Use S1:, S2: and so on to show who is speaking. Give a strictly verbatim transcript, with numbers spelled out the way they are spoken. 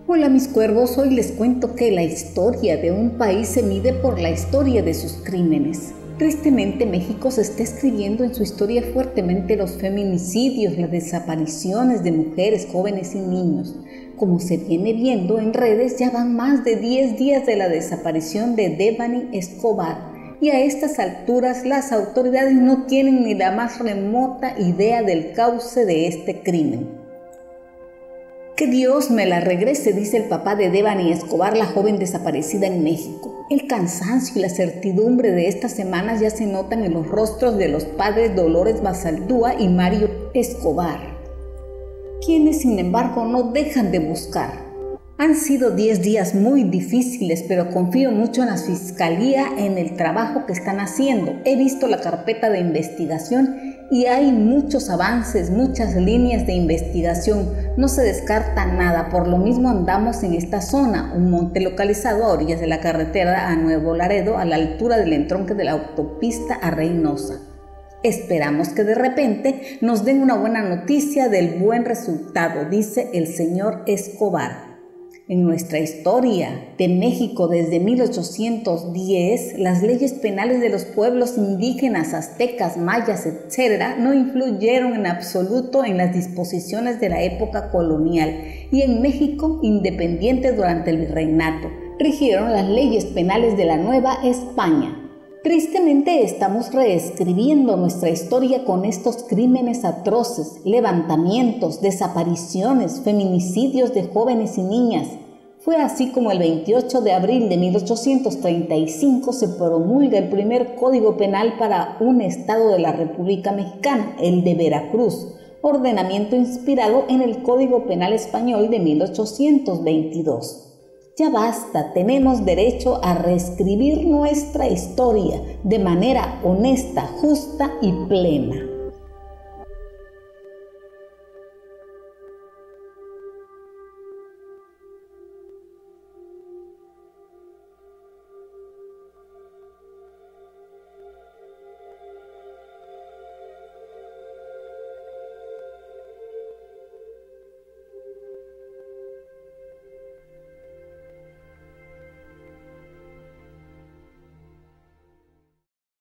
S1: Hola mis cuervos, hoy les cuento que la historia de un país se mide por la historia de sus crímenes. Tristemente, México se está escribiendo en su historia fuertemente los feminicidios, las desapariciones de mujeres, jóvenes y niños. Como se viene viendo en redes, ya van más de diez días de la desaparición de Devani Escobar y a estas alturas las autoridades no tienen ni la más remota idea del cauce de este crimen. Que Dios me la regrese, dice el papá de Devani Escobar, la joven desaparecida en México. El cansancio y la certidumbre de estas semanas ya se notan en los rostros de los padres Dolores Basaldúa y Mario Escobar, quienes sin embargo no dejan de buscar. Han sido diez días muy difíciles, pero confío mucho en la Fiscalía, en el trabajo que están haciendo. He visto la carpeta de investigación y hay muchos avances, muchas líneas de investigación. No se descarta nada, por lo mismo andamos en esta zona, un monte localizado a orillas de la carretera a Nuevo Laredo, a la altura del entronque de la autopista a Reynosa. Esperamos que de repente nos den una buena noticia del buen resultado, dice el señor Escobar. En nuestra historia de México desde mil ochocientos diez, las leyes penales de los pueblos indígenas, aztecas, mayas, etcétera, no influyeron en absoluto en las disposiciones de la época colonial y en México independiente durante el virreinato rigieron las leyes penales de la Nueva España. Tristemente estamos reescribiendo nuestra historia con estos crímenes atroces, levantamientos, desapariciones, feminicidios de jóvenes y niñas. Fue así como el veintiocho de abril de mil ochocientos treinta y cinco se promulga el primer Código Penal para un estado de la República Mexicana, el de Veracruz, ordenamiento inspirado en el Código Penal español de mil ochocientos veintidós. Ya basta, tenemos derecho a reescribir nuestra historia de manera honesta, justa y plena.